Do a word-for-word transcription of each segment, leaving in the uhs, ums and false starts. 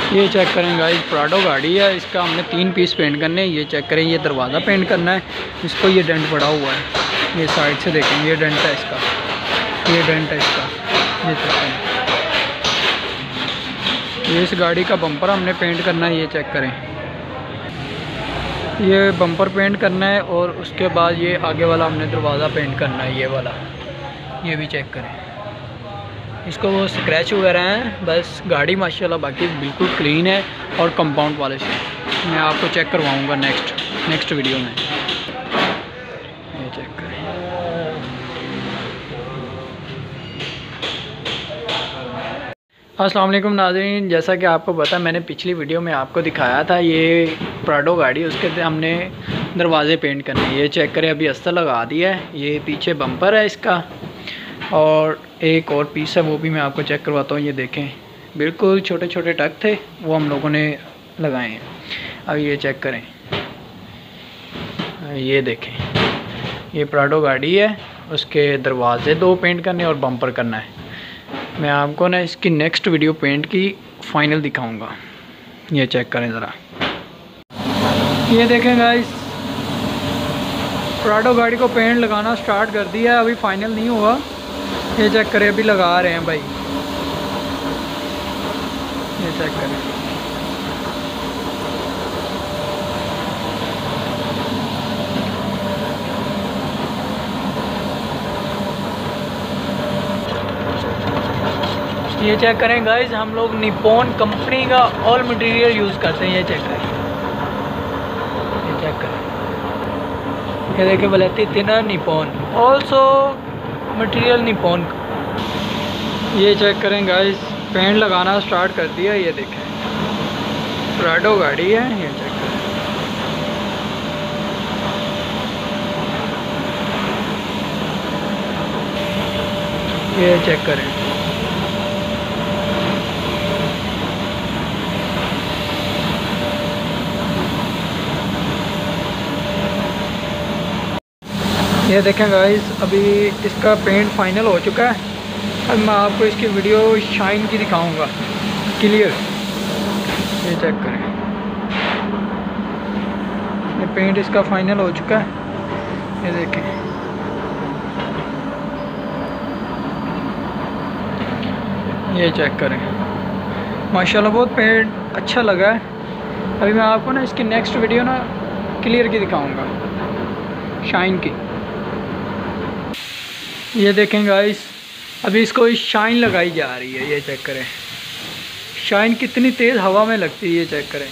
ये चेक करें guys, Prado गाड़ी है, इसका हमने तीन पीस पेंट करने हैं। ये चेक करें, ये दरवाज़ा पेंट करना है इसको। ये डेंट पड़ा हुआ है, ये साइड से देखें, ये डेंट है इसका, ये डेंट है इसका। ये चेक करें, ये इस गाड़ी का बम्पर हमने पेंट करना है। ये चेक करें, ये बम्पर पेंट करना है और उसके बाद ये आगे वाला हमने दरवाज़ा पेंट करना है, ये वाला। ये भी चेक करें, इसको वो स्क्रैच वगैरह हैं बस। गाड़ी माशाल्लाह बाकी बिल्कुल क्लीन है और कंपाउंड वाले से मैं आपको चेक करवाऊंगा नेक्स्ट नेक्स्ट वीडियो में। ये चेक करें, अस्सलाम वालेकुम नाज़रीन। जैसा कि आपको पता है, मैंने पिछली वीडियो में आपको दिखाया था ये प्राडो गाड़ी, उसके हमने दरवाज़े पेंट करने हैं। ये चेक करें, अभी अस्तर लगा दिया है। ये पीछे बम्पर है इसका और एक और पीस है, वो भी मैं आपको चेक करवाता हूँ। ये देखें, बिल्कुल छोटे छोटे टक थे, वो हम लोगों ने लगाए हैं। अब ये चेक करें, ये देखें, ये प्राडो गाड़ी है, उसके दरवाजे दो पेंट करने और बम्पर करना है। मैं आपको ना इसकी नेक्स्ट वीडियो पेंट की फ़ाइनल दिखाऊंगा। ये चेक करें ज़रा, ये देखें गाइस, प्राडो गाड़ी को पेंट लगाना स्टार्ट कर दिया है, अभी फाइनल नहीं हुआ। ये चेक करें, अभी लगा रहे हैं भाई। ये चेक करें, ये चेक करें गाइस, हम लोग निप्पॉन कंपनी का ऑल मटेरियल यूज़ करते हैं। ये चेक करें, ये चेक करें, ये देखिए, वलेती thinner Nippon, also material Nippon. ये चेक करें गाइस, पेंट लगाना स्टार्ट कर दिया। ये देखें, प्राडो गाड़ी है। ये चेक करें, ये चेक करें, ये देखें गाइस, अभी इसका पेंट फाइनल हो चुका है। अब मैं आपको इसकी वीडियो शाइन की दिखाऊंगा क्लियर। ये चेक करें, ये पेंट इसका फाइनल हो चुका है। ये देखें, ये चेक करें, माशाल्लाह बहुत पेंट अच्छा लगा है। अभी मैं आपको ना इसकी नेक्स्ट वीडियो ना क्लियर की दिखाऊंगा, शाइन की। ये देखें गाइस, अभी इसको शाइन लगाई जा रही है। ये चेक करें, शाइन कितनी तेज़ हवा में लगती है। ये चेक करें,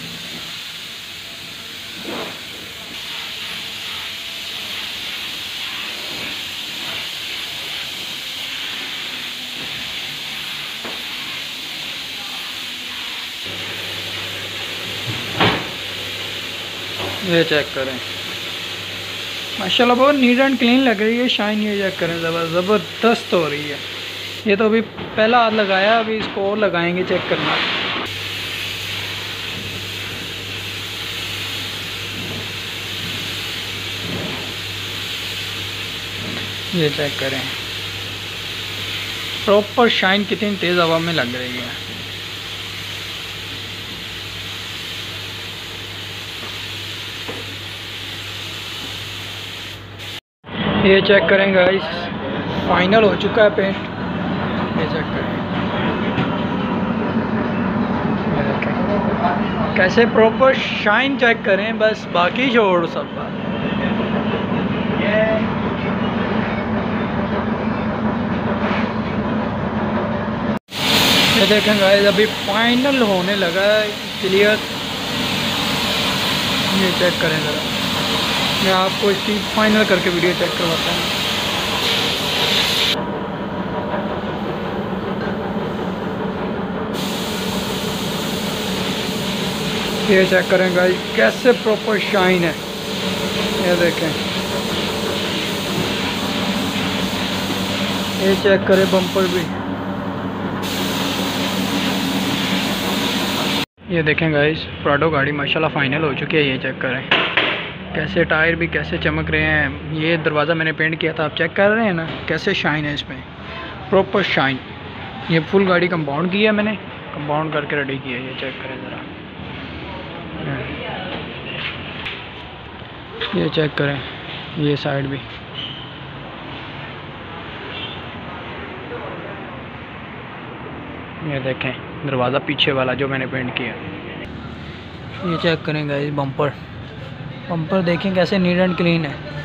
ये चेक करें, माशाल्लाह बहुत नीट एंड क्लीन लग रही है शाइन। ये चेक करें, ज़बरदस्त हो रही है। ये तो अभी पहला हाथ लगाया, अभी इसको और लगाएंगे। चेक करना, ये चेक करें, प्रॉपर शाइन कितनी तेज़ हवा में लग रही है। ये चेक करें गाइस, फाइनल हो चुका है पेंट। ये चेक करें, ये देखें कैसे प्रॉपर शाइन चेक करें, बस बाकी छोड़ सब बात। ये देखें गाइस, अभी फाइनल होने लगा है क्लियर। ये चेक करें ज़रा, मैं आपको इसकी फाइनल करके वीडियो चेक करवाता हूँ। ये चेक करें गाइस, कैसे प्रॉपर शाइन है। ये देखें, ये चेक करें बम्पर भी। ये देखें गाइस, प्राडो गाड़ी माशाल्लाह फाइनल हो चुकी है। ये चेक करें, कैसे टायर भी कैसे चमक रहे हैं। ये दरवाज़ा मैंने पेंट किया था, आप चेक कर रहे हैं ना कैसे शाइन है इसमें, प्रॉपर शाइन। ये फुल गाड़ी कंपाउंड की है मैंने, कंपाउंड करके रेडी किया। ये चेक करें ज़रा, ये चेक करें, ये साइड भी। ये देखें दरवाज़ा पीछे वाला जो मैंने पेंट किया। ये चेक करें गाइस, बम्पर बम्पर देखें कैसे नीट एंड क्लीन है।